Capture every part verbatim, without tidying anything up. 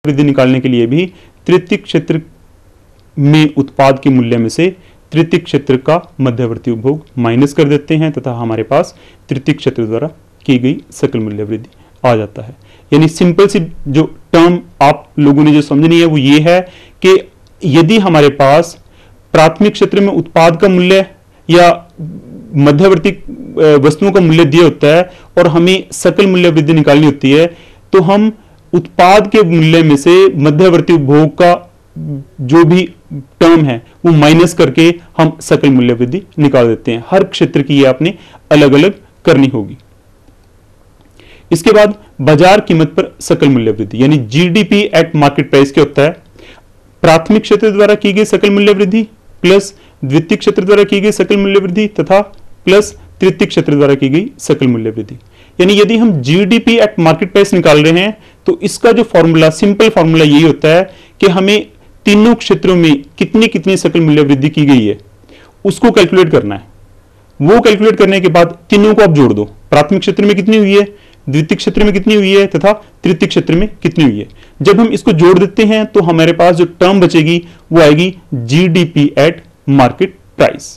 वृद्धि निकालने के लिए भी तृतीय क्षेत्र में उत्पाद के मूल्य में से तृतीय क्षेत्र का मध्यवर्ती उपभोग माइनस कर देते हैं तथा हमारे पास तृतीय क्षेत्र द्वारा की गई सकल मूल्य वृद्धि आ जाता है। यानी सिंपल सी जो टर्म आप लोगों ने जो समझनी है वो ये है कि यदि हमारे पास प्राथमिक क्षेत्र में उत्पाद का मूल्य या मध्यवर्ती वस्तुओं का मूल्य दिया होता है और हमें सकल मूल्य वृद्धि निकालनी होती है, तो हम उत्पाद के मूल्य में से मध्यवर्ती उपभोग का जो भी टर्म है वो माइनस करके हम सकल मूल्य वृद्धि निकाल देते हैं। हर क्षेत्र की ये आपने अलग अलग करनी होगी। इसके बाद बाजार कीमत पर सकल मूल्य वृद्धि यानी जीडीपी एट मार्केट प्राइस क्या होता है? प्राथमिक क्षेत्र द्वारा की गई सकल मूल्य वृद्धि प्लस द्वितीय क्षेत्र द्वारा की गई सकल मूल्य वृद्धि तथा प्लस तृतीय क्षेत्र द्वारा की गई सकल मूल्य वृद्धि। यानी यदि हम जीडीपी एट मार्केट प्राइस निकाल रहे हैं तो इसका जो फॉर्मूला सिंपल फॉर्मूला यही होता है कि हमें तीनों क्षेत्रों में कितनी कितनी सकल मूल्य वृद्धि की गई है उसको कैलकुलेट करना है। वो कैलकुलेट करने के बाद तीनों को आप जोड़ दो, प्राथमिक क्षेत्र में कितनी हुई है, द्वितीय क्षेत्र में कितनी हुई है तथा तृतीय क्षेत्र में कितनी हुई है। जब हम इसको जोड़ देते हैं तो हमारे पास जो टर्म बचेगी वो आएगी जीडीपी एट मार्केट प्राइस।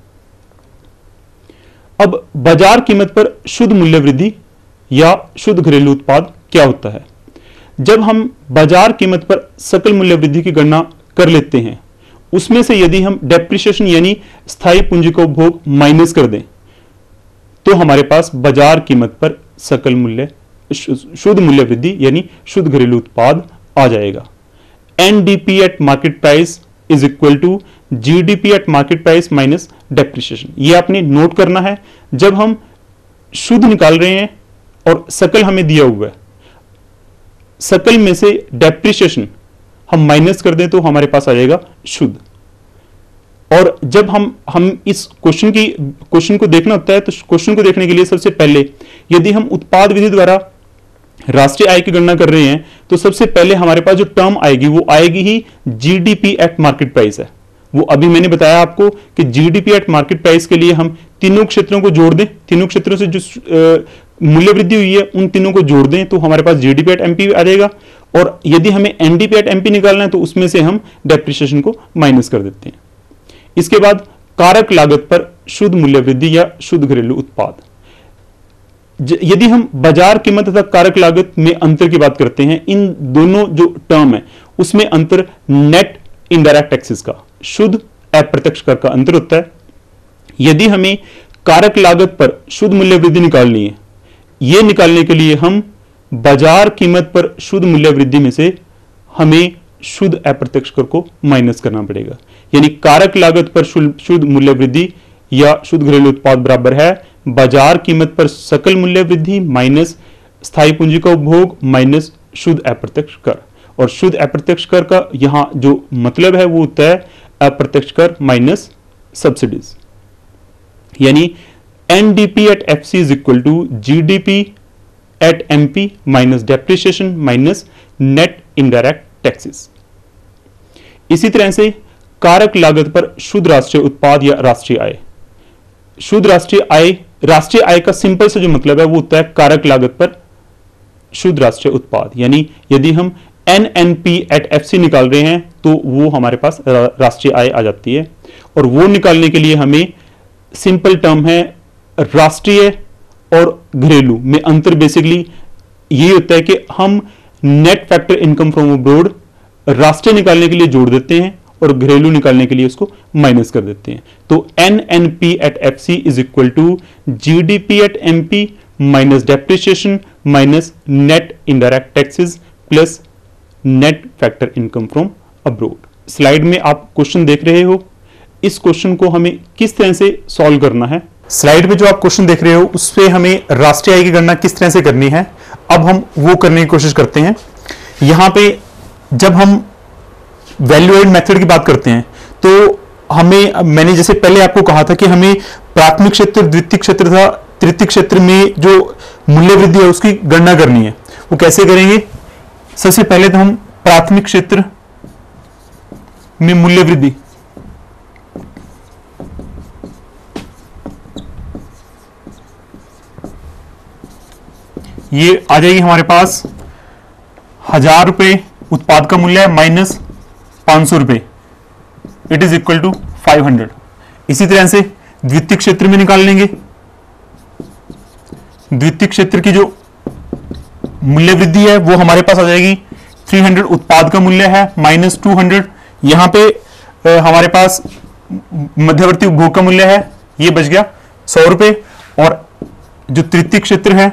अब बाजार कीमत पर शुद्ध मूल्य वृद्धि या शुद्ध घरेलू उत्पाद क्या होता है? जब हम बाजार कीमत पर सकल मूल्य वृद्धि की गणना कर लेते हैं, उसमें से यदि हम डेप्रिसिएशन यानी स्थायी पूंजी का उपभोग माइनस कर दें तो हमारे पास बाजार कीमत पर सकल मूल्य शुद्ध मूल्य वृद्धि यानी शुद्ध घरेलू उत्पाद आ जाएगा। NDP at market price is equal to GDP at market price minus depreciation. ये आपने नोट करना है। जब हम शुद्ध निकाल रहे हैं और सकल हमें दिया हुआ है, सकल में से डेप्रिसिएशन हम माइनस कर दें तो हमारे पास आ जाएगा शुद्ध। और जब हम हम इस क्वेश्चन की क्वेश्चन को देखना होता है तो क्वेश्चन को देखने के लिए सबसे पहले यदि हम उत्पाद विधि द्वारा राष्ट्रीय आय की गणना कर रहे हैं तो सबसे पहले हमारे पास जो टर्म आएगी वो आएगी ही जीडीपी एट मार्केट प्राइस है। वो अभी मैंने बताया आपको कि जीडीपी एट मार्केट प्राइस के लिए हम तीनों क्षेत्रों को जोड़ दें, तीनों क्षेत्रों से जो मूल्य वृद्धि हुई है उन तीनों को जोड़ दें तो हमारे पास जीडीपी एट एमपी आ जाएगा। और यदि हमें एनडीपी एट एमपी निकालना है तो उसमें से हम डेप्रिसिएशन को माइनस कर देते हैं। इसके बाद कारक लागत पर शुद्ध मूल्य वृद्धि या शुद्ध घरेलू उत्पाद। यदि हम बाजार कीमत तथा कारक लागत में अंतर की बात करते हैं, इन दोनों जो टर्म है उसमें अंतर नेट इनडायरेक्ट टैक्सेस का, शुद्ध अप्रत्यक्ष कर का अंतर होता है। यदि हमें कारक लागत पर शुद्ध मूल्य वृद्धि निकालनी है, यह निकालने के लिए हम बाजार कीमत पर शुद्ध मूल्य वृद्धि में से हमें शुद्ध अप्रत्यक्ष कर को माइनस करना पड़ेगा। यानी कारक लागत पर शुद्ध मूल्य वृद्धि या शुद्ध घरेलू उत्पाद बराबर है बाजार कीमत पर सकल मूल्य वृद्धि माइनस स्थायी पूंजी का उपभोग माइनस शुद्ध अप्रत्यक्ष कर। और शुद्ध अप्रत्यक्ष कर का यहां जो मतलब है वो होता है अप्रत्यक्ष कर माइनस सब्सिडीज। यानी NDP at FC is equal to GDP at MP minus depreciation minus net indirect taxes. इसी तरह से कारक लागत पर शुद्ध राष्ट्रीय उत्पाद या राष्ट्रीय आय। शुद्ध राष्ट्रीय आय, राष्ट्रीय आय का सिंपल से जो मतलब है वो होता है कारक लागत पर शुद्ध राष्ट्रीय उत्पाद। यानी यदि हम N N P at F C निकाल रहे हैं तो वो हमारे पास राष्ट्रीय आय आ जाती है। और वो निकालने के लिए हमें सिंपल टर्म है राष्ट्रीय और घरेलू में अंतर बेसिकली ये होता है कि हम net factor income from abroad राष्ट्रीय निकालने के लिए जोड़ देते हैं और घरेलू निकालने के लिए उसको माइनस कर देते हैं। तो N N P at F C is equal to GDP at M P minus depreciation minus net indirect taxes plus net factor income from abroad. Slide में आप क्वेश्चन देख रहे हो, इस क्वेश्चन को हमें किस तरह से सॉल्व करना है। स्लाइड में जो आप क्वेश्चन देख रहे हो उस पे हमें राष्ट्रीय आय की गणना किस तरह से करनी है, अब हम वो करने की कोशिश करते हैं। यहां पे जब हम वैल्यू एड मेथड की बात करते हैं तो हमें, मैंने जैसे पहले आपको कहा था कि हमें प्राथमिक क्षेत्र, द्वितीय क्षेत्र तथा तृतीय क्षेत्र में जो मूल्य वृद्धि है उसकी गणना करनी है। वो कैसे करेंगे? सबसे पहले तो हम प्राथमिक क्षेत्र में मूल्य वृद्धि, ये आ जाएगी हमारे पास हजार रुपए उत्पाद का मूल्य है माइनस पांच सौ रुपए, it is equal to five hundred. इसी तरह से द्वितीय क्षेत्र में निकाल लेंगे। द्वितीय क्षेत्र की जो मूल्य वृद्धि है वो हमारे पास आ जाएगी तीन सौ, उत्पाद का मूल्य है माइनस टू हंड्रेड। यहां पे आ, हमारे पास मध्यवर्ती उपभोग का मूल्य है, ये बच गया सौ रुपए। और जो तृतीय क्षेत्र है,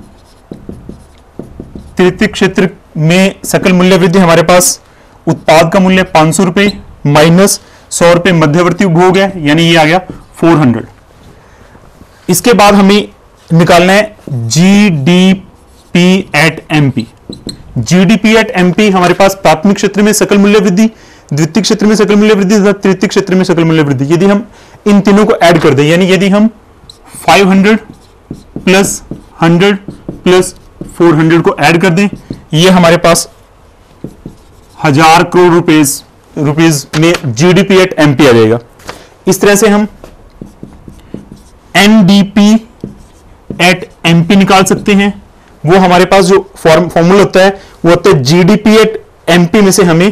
तृतीय क्षेत्र में सकल मूल्य वृद्धि हमारे पास उत्पाद का मूल्य पांच सौ रुपए माइनस सौ रुपए मध्यवर्ती उपभोग है, यानी ये आ गया चार सौ। इसके बाद हमें निकालना है GDP at MP. GDP at MP हमारे पास प्राथमिक क्षेत्र में सकल मूल्य वृद्धि, द्वितीय क्षेत्र में सकल मूल्य वृद्धि तथा तृतीय क्षेत्र में सकल मूल्य वृद्धि, यदि हम इन तीनों को ऐड कर दें, यानी यदि हम पाँच सौ प्लस हंड्रेड प्लस चार सौ को ऐड कर दें, ये हमारे पास हजार करोड़ रुपीस रुपीस में जीडीपी एट एमपी आ जाएगा। इस तरह से हम एनडीपी एट एमपी निकाल सकते हैं। वो हमारे पास जो फॉर्म फॉर्मूला होता है वो होता है जीडीपी एट एमपी में से हमें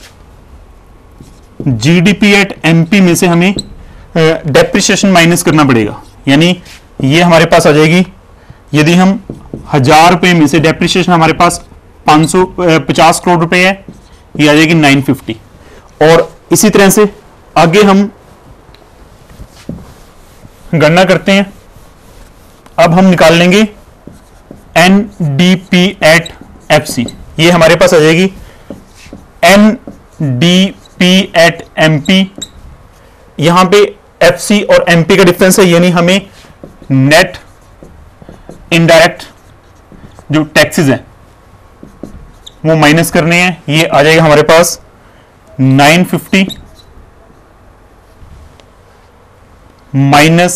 जीडीपी एट एमपी में से हमें डेप्रिसिएशन माइनस करना पड़ेगा, यानी ये हमारे पास आ जाएगी। यदि हम हजार रुपए में से डेप्रिसिएशन हमारे पास पांच सौ पचास करोड़ रुपए है, ये आ जाएगी नौ सौ पचास। और इसी तरह से आगे हम गणना करते हैं। अब हम निकाल लेंगे एनडीपी एट एफसी, ये हमारे पास आ जाएगी एनडीपी एट एमपी। यहां पे एफसी और एमपी का डिफरेंस है, यानी हमें नेट इनडायरेक्ट जो टैक्सेस हैं वो माइनस करने हैं। ये आ जाएगा हमारे पास नौ सौ पचास माइनस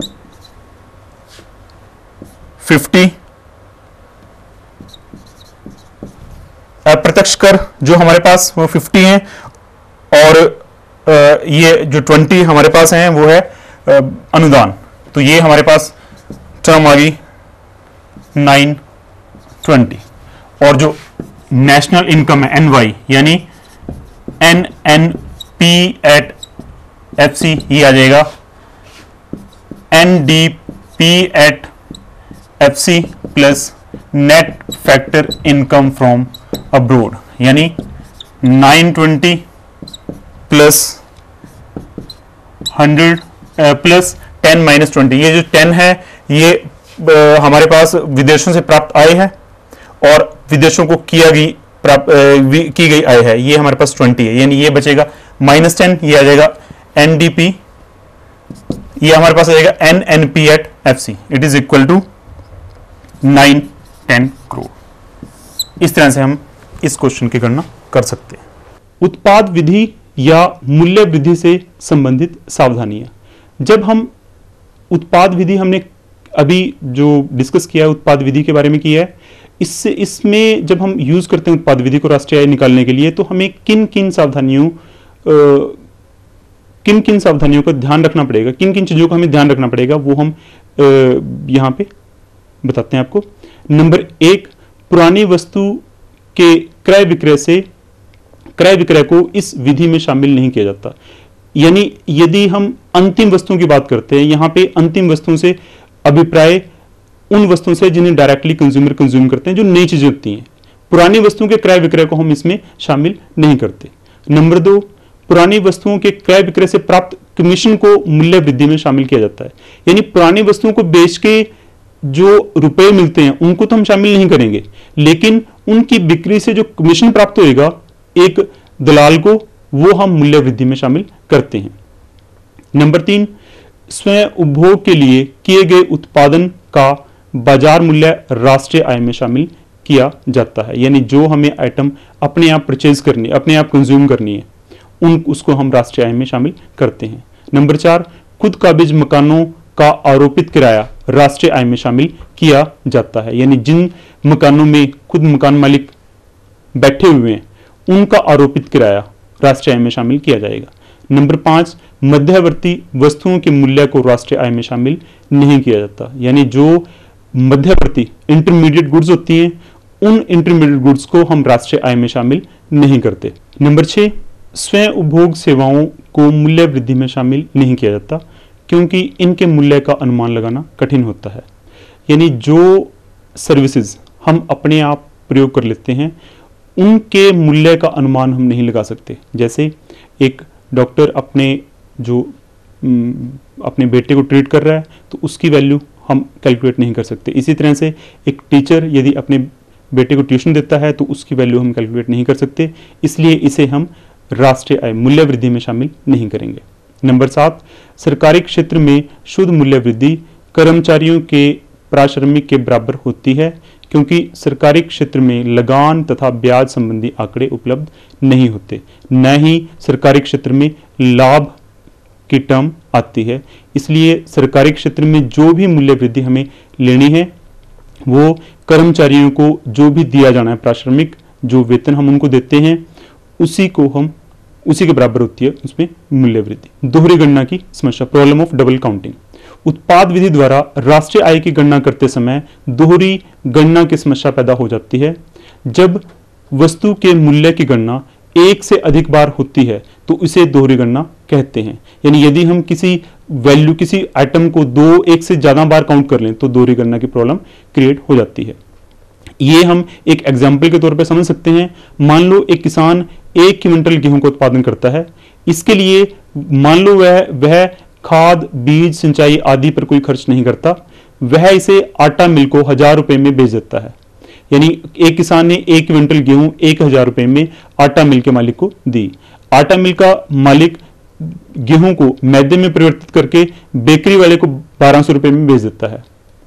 पचास। अप्रत्यक्ष कर जो हमारे पास वो पचास है, और ये जो बीस हमारे पास है वो है अनुदान। तो ये हमारे पास टर्म आ गई नौ सौ बीस। और जो नेशनल इनकम है एन वाई, यानी N N P at F C, ये आ जाएगा N D P at F C plus net factor income from abroad, यानी नौ सौ बीस plus hundred plus ten minus twenty. ये जो टेन है ये आ, हमारे पास विदेशों से प्राप्त आय है, और विदेशों को किया गई प्राप्त की गई आय है, ये हमारे पास ट्वेंटी है, यानी ये बचेगा माइनस टेन, ये आ जाएगा एनडीपी, ये हमारे पास आ जाएगा N N P at F C, it is equal to nine ten crore. इस तरह से हम इस क्वेश्चन की गणना कर सकते हैं। उत्पाद विधि या मूल्य वृद्धि से संबंधित सावधानियां। जब हम उत्पाद विधि, हमने अभी जो डिस्कस किया है उत्पाद विधि के बारे में किया है, इससे इसमें जब हम यूज करते हैं उत्पाद विधि को राष्ट्रीय आय निकालने के लिए, तो हमें किन किन सावधानियों किन किन सावधानियों का ध्यान रखना पड़ेगा, किन किन चीजों का हमें ध्यान रखना पड़ेगा, वो हम यहां पे बताते हैं आपको। नंबर एक, पुरानी वस्तु के क्रय विक्रय से क्रय विक्रय को इस विधि में शामिल नहीं किया जाता। यानी यदि हम अंतिम वस्तुओं की बात करते हैं, यहां पे अंतिम वस्तुओं से अभिप्राय उन वस्तुओं से जिन्हें डायरेक्टली कंज्यूमर कंज्यूम करते हैं, जो नई चीजें होती हैं। पुरानी वस्तुओं के क्रय विक्रय को हम इसमें शामिल नहीं करते। नंबर दो, पुरानी वस्तुओं के क्रय विक्रय से प्राप्त कमीशन को मूल्य वृद्धि में शामिल किया जाता है। यानी पुरानी वस्तुओं को बेच के जो रुपए मिलते हैं उनको तो हम शामिल नहीं करेंगे, लेकिन उनकी बिक्री से जो कमीशन प्राप्त होएगा एक दलाल को, वो हम मूल्य वृद्धि में शामिल करते हैं। नंबर तीन, स्वयं उपभोग के लिए किए गए उत्पादन का बाजार मूल्य राष्ट्रीय आय में शामिल किया जाता है। यानी जो हमें आइटम अपने आप परचेज करनी, अपने आप कंज्यूम करनी है, उन उसको हम राष्ट्रीय आय में शामिल करते हैं। नंबर चार, खुद काबिज मकानों का आरोपित किराया राष्ट्रीय आय में शामिल किया जाता है। यानी जिन मकानों में खुद मकान मालिक बैठे हुए हैं उनका आरोपित किराया राष्ट्रीय आय में शामिल किया जाएगा। नंबर पांच, मध्यवर्ती वस्तुओं के मूल्य को राष्ट्रीय आय में शामिल नहीं किया जाता। यानी जो मध्यवर्ती इंटरमीडिएट गुड्स होती हैं उन इंटरमीडिएट गुड्स को हम राष्ट्रीय आय में शामिल नहीं करते। नंबर छः, स्वयं उपभोग सेवाओं को मूल्य वृद्धि में शामिल नहीं किया जाता क्योंकि इनके मूल्य का अनुमान लगाना कठिन होता है। यानी जो सर्विसेज हम अपने आप प्रयोग कर लेते हैं उनके मूल्य का अनुमान हम नहीं लगा सकते। जैसे एक डॉक्टर अपने जो अपने बेटे को ट्रीट कर रहा है तो उसकी वैल्यू हम कैलकुलेट नहीं कर सकते। इसी तरह से एक टीचर यदि अपने बेटे को ट्यूशन देता है तो उसकी वैल्यू हम कैलकुलेट नहीं कर सकते, इसलिए इसे हम राष्ट्रीय आय मूल्य वृद्धि में शामिल नहीं करेंगे। नंबर सात, सरकारी क्षेत्र में शुद्ध मूल्य वृद्धि कर्मचारियों के पारिश्रमिक के बराबर होती है क्योंकि सरकारी क्षेत्र में लगान तथा ब्याज संबंधी आंकड़े उपलब्ध नहीं होते, न ही सरकारी क्षेत्र में लाभ की टर्म आती है। इसलिए सरकारी क्षेत्र में जो भी मूल्य वृद्धि हमें लेनी है वो कर्मचारियों को जो भी दिया जाना है पारिश्रमिक, जो वेतन हम उनको देते हैं उसी को हम उसी के बराबर होती है उसमें मूल्य वृद्धि। दोहरी गणना की समस्या, प्रॉब्लम ऑफ डबल काउंटिंग। उत्पाद विधि द्वारा राष्ट्रीय आय की गणना करते समय दोहरी गणना की समस्या पैदा हो जाती है। जब वस्तु के मूल्य की गणना एक से अधिक बार होती है तो इसे दोहरी गणना कहते हैं। यानी यदि हम किसी वैल्यू किसी आइटम को दो एक से ज्यादा बार काउंट कर लें तो दोहरी गणना की प्रॉब्लम क्रिएट हो जाती है। ये हम एक एग्जाम्पल के तौर पर समझ सकते हैं। मान लो एक किसान एक क्विंटल गेहूं का उत्पादन करता है, इसके लिए मान लो वह वह खाद बीज सिंचाई आदि पर कोई खर्च नहीं करता, वह इसे आटा मिल को हजार रुपए में बेच देता है। यानी एक किसान ने एक क्विंटल गेहूं एक हजार रुपए में आटा मिल के मालिक को दी। आटा मिल का मालिक गेहूं को मैदे में परिवर्तित करके बेकरी वाले को बारह सौ रुपए में बेच देता है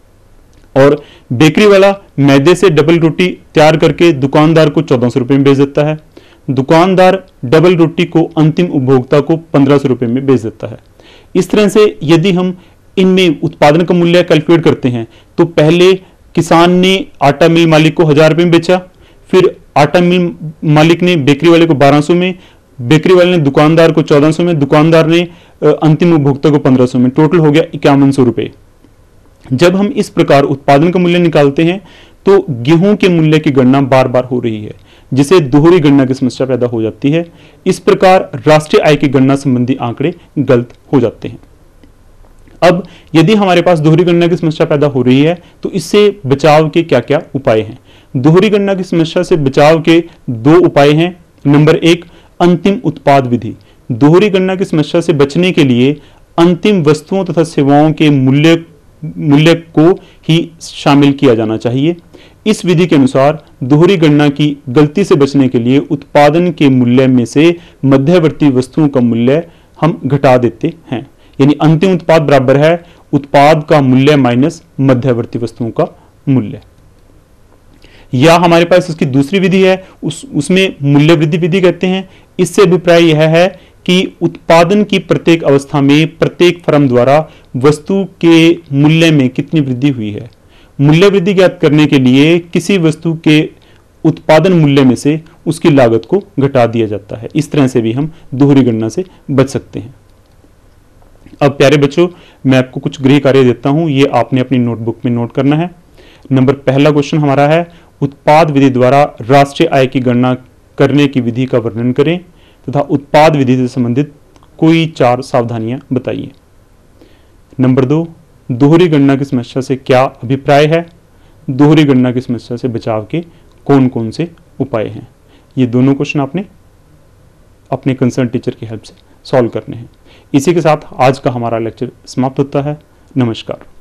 और बेकरी वाला मैदे से डबल रोटी तैयार करके दुकानदार को चौदह सौ रुपए में बेच देता है। दुकानदार डबल रोटी को अंतिम उपभोक्ता को पंद्रह सौ रुपए में बेच देता है। इस तरह से यदि हम इनमें उत्पादन का मूल्य कैलकुलेट करते हैं तो पहले किसान ने आटा मिल मालिक को हजार रुपए में बेचा, फिर आटा मिल मालिक ने बेकरी वाले को बारह सौ में, बेकरी वाले ने दुकानदार को चौदह सौ में, दुकानदार ने अंतिम उपभोक्ता को पंद्रह सौ में, टोटल हो गया इक्यावन सौ रुपए। जब हम इस प्रकार उत्पादन का मूल्य निकालते हैं तो गेहूं के मूल्य की गणना बार बार हो रही है, जिसे दोहरी गणना की समस्या पैदा हो जाती है। इस प्रकार राष्ट्रीय आय की गणना संबंधी आंकड़े गलत हो जाते हैं। अब यदि हमारे पास दोहरी गणना की समस्या पैदा हो रही है तो इससे बचाव के क्या क्या उपाय हैं? दोहरी गणना की समस्या से बचाव के दो उपाय हैं। नंबर एक, अंतिम उत्पाद विधि। दोहरी गणना की समस्या से बचने के लिए अंतिम वस्तुओं तथा सेवाओं के मूल्य मूल्य को ही शामिल किया जाना चाहिए। इस विधि के अनुसार दोहरी गणना की गलती से बचने के लिए उत्पादन के मूल्य में से मध्यवर्ती वस्तुओं का मूल्य हम घटा देते हैं। यानी अंतिम उत्पाद बराबर है उत्पाद का मूल्य माइनस मध्यवर्ती वस्तुओं का मूल्य। या हमारे पास इसकी दूसरी विधि है, उस उसमें मूल्य वृद्धि विधि कहते हैं। इससे अभिप्राय यह है कि उत्पादन की प्रत्येक अवस्था में प्रत्येक फर्म द्वारा वस्तु के मूल्य में कितनी वृद्धि हुई है। मूल्य वृद्धि ज्ञात करने के लिए किसी वस्तु के उत्पादन मूल्य में से उसकी लागत को घटा दिया जाता है। इस तरह से भी हम दोहरी गणना से बच सकते हैं। अब प्यारे बच्चों, मैं आपको कुछ गृह कार्य देता हूं, ये आपने अपनी नोटबुक में नोट करना है। नंबर पहला क्वेश्चन हमारा है, उत्पाद विधि द्वारा राष्ट्रीय आय की गणना करने की विधि का वर्णन करें तथा उत्पाद विधि से संबंधित कोई चार सावधानियां बताइए। नंबर दो, दोहरी गणना की समस्या से क्या अभिप्राय है? दोहरी गणना की समस्या से बचाव के कौन कौन से उपाय हैं? ये दोनों क्वेश्चन आपने अपने कंसर्न टीचर की हेल्प से सॉल्व करने हैं। इसी के साथ आज का हमारा लेक्चर समाप्त होता है। नमस्कार।